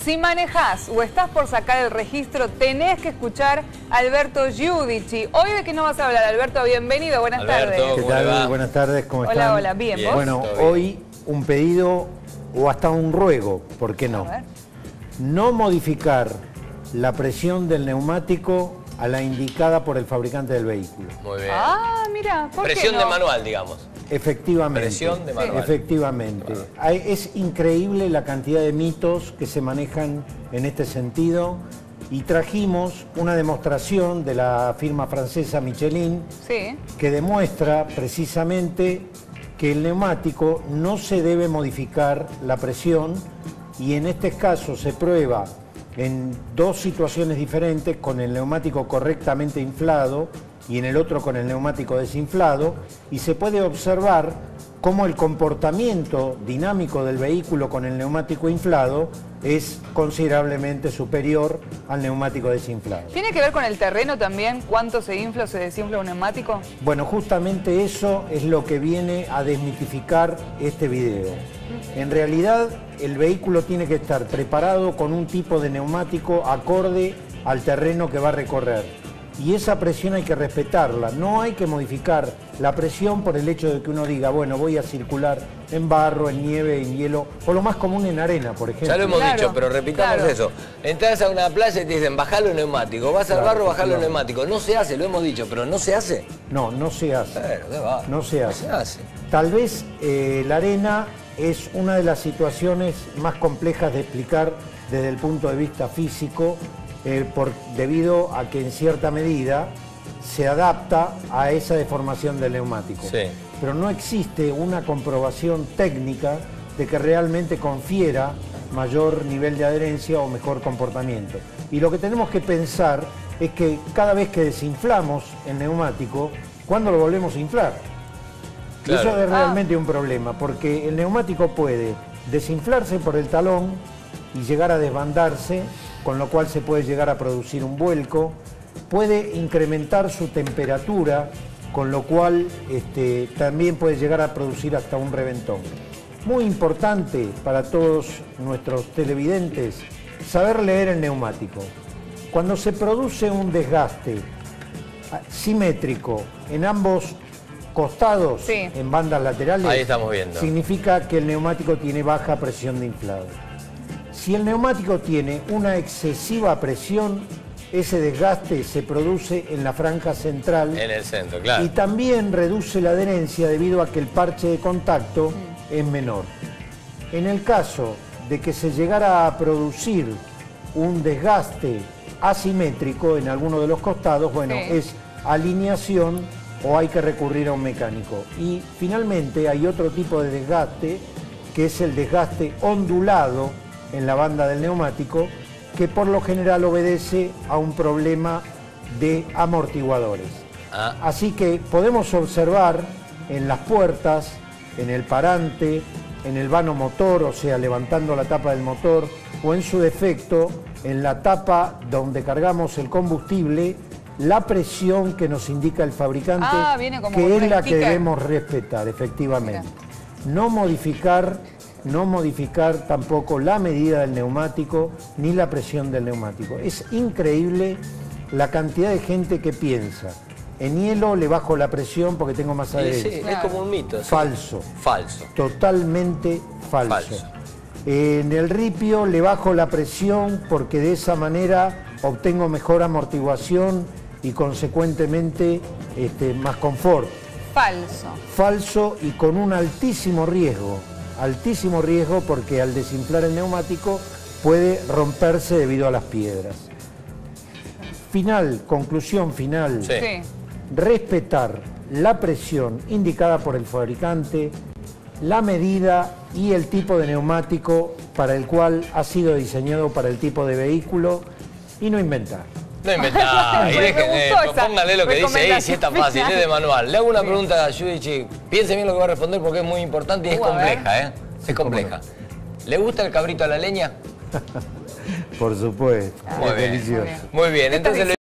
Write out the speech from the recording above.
Si manejás o estás por sacar el registro, tenés que escuchar a Alberto Giudici. Hoy, ¿de qué nos vas a hablar, Alberto? Bienvenido, buenas tardes. ¿Qué tal? Buenas tardes, ¿cómo están? Hola, hola, ¿bien vos? Bueno, hoy un pedido o hasta un ruego, ¿por qué no? No modificar la presión del neumático a la indicada por el fabricante del vehículo. Muy bien. Ah, mira, ¿por qué Presión no? de manual, digamos. Efectivamente. Presión de manual. Efectivamente. Es increíble la cantidad de mitos que se manejan en este sentido y trajimos una demostración de la firma francesa Michelin que demuestra precisamente que el neumático no se debe modificar la presión y en este caso se prueba en dos situaciones diferentes con el neumático correctamente inflado y en el otro con el neumático desinflado y se puede observar cómo el comportamiento dinámico del vehículo con el neumático inflado es considerablemente superior al neumático desinflado. ¿Tiene que ver con el terreno también? ¿Cuánto se infla o se desinfla un neumático? Bueno, justamente eso es lo que viene a desmitificar este video. En realidad, el vehículo tiene que estar preparado con un tipo de neumático acorde al terreno que va a recorrer. Y esa presión hay que respetarla, no hay que modificar la presión por el hecho de que uno diga, bueno, voy a circular en barro, en nieve, en hielo, o lo más común en arena, por ejemplo. Ya lo hemos dicho, pero repitamos eso. Entras a una playa y te dicen, bajalo el neumático, vas al barro, bajalo el neumático. No se hace, lo hemos dicho, pero ¿no se hace? No, no se hace. Pero, ¿qué va? No se hace. No se hace. Tal vez la arena es una de las situaciones más complejas de explicar desde el punto de vista físico, debido a que en cierta medida se adapta a esa deformación del neumático. Sí. Pero no existe una comprobación técnica de que realmente confiera mayor nivel de adherencia o mejor comportamiento. Y lo que tenemos que pensar es que cada vez que desinflamos el neumático, ¿cuándo lo volvemos a inflar? Claro. Y eso es realmente un problema, porque el neumático puede desinflarse por el talón y llegar a desbandarse, con lo cual se puede llegar a producir un vuelco, puede incrementar su temperatura, con lo cual también puede llegar a producir hasta un reventón. Muy importante para todos nuestros televidentes saber leer el neumático. Cuando se produce un desgaste simétrico en ambos costados, en bandas laterales, ahí estamos viendo, significa que el neumático tiene baja presión de inflado. Si el neumático tiene una excesiva presión, ese desgaste se produce en la franja central. En el centro, claro. Y también reduce la adherencia debido a que el parche de contacto es menor. En el caso de que se llegara a producir un desgaste asimétrico en alguno de los costados, bueno, es alineación o hay que recurrir a un mecánico. Y finalmente hay otro tipo de desgaste, que es el desgaste ondulado en la banda del neumático, que por lo general obedece a un problema de amortiguadores. Así que podemos observar en las puertas, en el parante, en el vano motor, o sea, levantando la tapa del motor, o en su defecto, en la tapa donde cargamos el combustible, la presión que nos indica el fabricante, que es la que debemos respetar, efectivamente. No modificar tampoco la medida del neumático ni la presión del neumático. Es increíble la cantidad de gente que piensa, en hielo le bajo la presión porque tengo más adherencia. Sí, es como un mito. Falso. Falso. Totalmente falso. En el ripio le bajo la presión porque de esa manera obtengo mejor amortiguación y consecuentemente más confort. Falso. Falso y con un altísimo riesgo porque al desinflar el neumático puede romperse debido a las piedras. Conclusión final, respetar la presión indicada por el fabricante, la medida y el tipo de neumático para el cual ha sido diseñado para el tipo de vehículo y no inventar. No inventar, y póngale lo que dice ahí, si es tan fácil, es de manual. Le hago una pregunta a Giudici, piense bien lo que va a responder porque es muy importante y es compleja, Es compleja. ¿Le gusta el cabrito a la leña? Por supuesto, es delicioso. Muy bien, entonces